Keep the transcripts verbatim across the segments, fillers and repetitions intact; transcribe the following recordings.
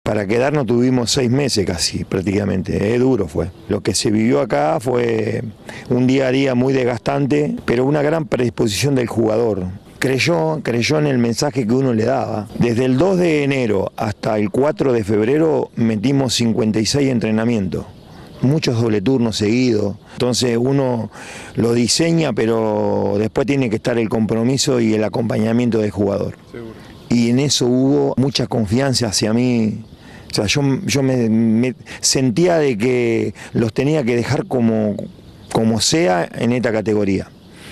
Para quedarnos tuvimos seis meses casi, prácticamente, eh, duro fue. Lo que se vivió acá fue un día a día muy desgastante, pero una gran predisposición del jugador. Creyó, creyó en el mensaje que uno le daba. Desde el dos de enero hasta el cuatro de febrero metimos cincuenta y seis entrenamientos. Muchos doble turnos seguidos, entonces uno lo diseña, pero después tiene que estar el compromiso y el acompañamiento del jugador. Seguro. Y en eso hubo mucha confianza hacia mí. O sea, yo, yo me, me sentía de que los tenía que dejar como, como sea en esta categoría.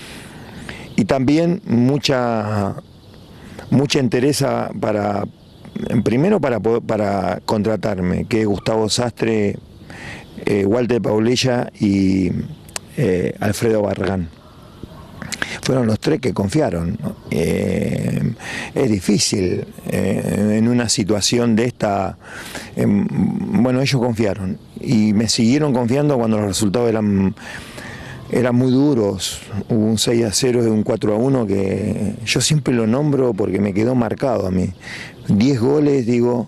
Y también mucha, mucha entereza para, primero para, para contratarme, que Gustavo Sastre, eh, Walter Paulilla y eh, Alfredo Barragán. Fueron los tres que confiaron, ¿no? Eh, es difícil eh, en una situación de esta, eh, bueno, ellos confiaron y me siguieron confiando cuando los resultados eran, eran muy duros. Hubo un seis a cero y un cuatro a uno que yo siempre lo nombro porque me quedó marcado a mí. diez goles, digo.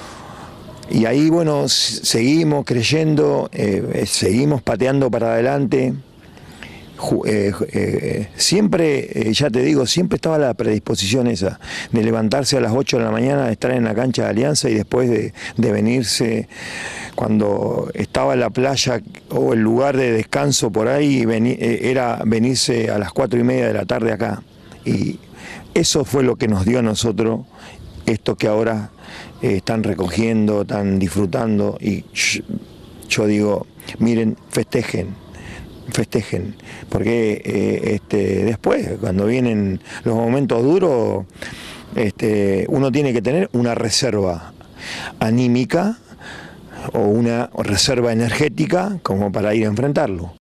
Y ahí, bueno, seguimos creyendo, eh, seguimos pateando para adelante. Eh, eh, siempre, eh, ya te digo, siempre estaba la predisposición esa, de levantarse a las ocho de la mañana, de estar en la cancha de Alianza y después de, de venirse, cuando estaba en la playa o el lugar de descanso por ahí, veni, eh, era venirse a las cuatro y media de la tarde acá. Y eso fue lo que nos dio a nosotros esto que ahora eh, están recogiendo, están disfrutando. Y yo, yo digo, miren, festejen. festejen, porque eh, este, después, cuando vienen los momentos duros, este, uno tiene que tener una reserva anímica o una reserva energética como para ir a enfrentarlo.